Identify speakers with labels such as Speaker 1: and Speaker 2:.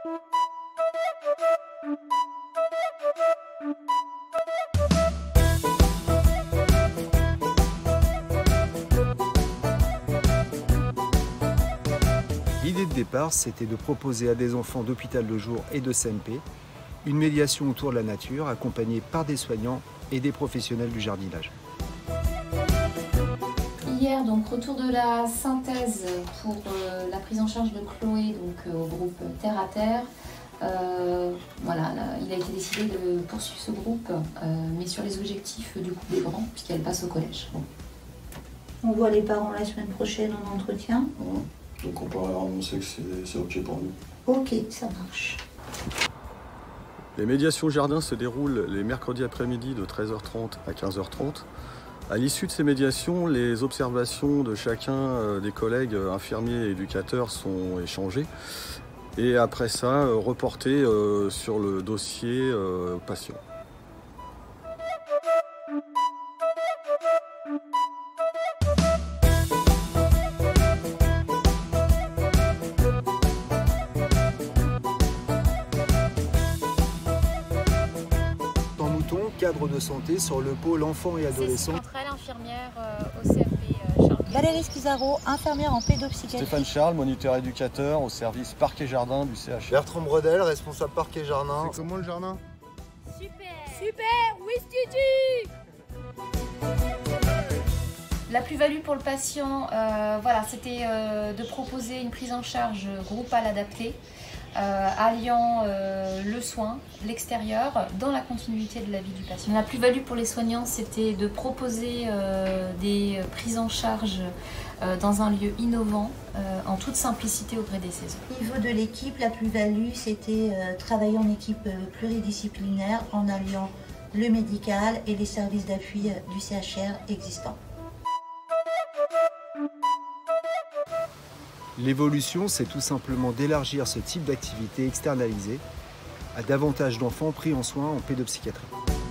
Speaker 1: L'idée de départ, c'était de proposer à des enfants d'hôpital de jour et de CMP une médiation autour de la nature accompagnée par des soignants et des professionnels du jardinage.
Speaker 2: Hier, donc, retour de la synthèse pour la prise en charge de Chloé donc, au groupe Terre à Terre. Voilà, il a été décidé de poursuivre ce groupe, mais sur les objectifs du coup des grands, puisqu'elle passe au collège. Bon.
Speaker 3: On voit les parents la semaine prochaine en entretien.
Speaker 4: Donc on peut annoncer que c'est OK pour nous.
Speaker 3: Ok, ça marche.
Speaker 4: Les médiations jardin se déroulent les mercredis après-midi de 13h30 à 15h30. À l'issue de ces médiations, les observations de chacun des collègues infirmiers et éducateurs sont échangées. Et après ça, reportées sur le dossier patient.
Speaker 1: Cadre de santé sur le pôle enfants et adolescents.
Speaker 2: C'est Centrale infirmière au CFP Charles.
Speaker 3: Valérie Scusaro, infirmière en pédopsychiatrie.
Speaker 4: Stéphane Charles, moniteur éducateur au service parc et jardin du CH.
Speaker 1: Bertrand Bredel, responsable parc et jardin.
Speaker 5: C'est comment le jardin?
Speaker 6: Super, oui
Speaker 2: La plus-value pour le patient, voilà, c'était de proposer une prise en charge groupale adaptée, alliant le soin, l'extérieur, dans la continuité de la vie du patient. La plus-value pour les soignants, c'était de proposer des prises en charge dans un lieu innovant, en toute simplicité auprès des saisons.
Speaker 3: Au niveau de l'équipe, la plus-value, c'était travailler en équipe pluridisciplinaire en alliant le médical et les services d'appui du CHR existants.
Speaker 1: L'évolution, c'est tout simplement d'élargir ce type d'activité externalisée à davantage d'enfants pris en soins en pédopsychiatrie.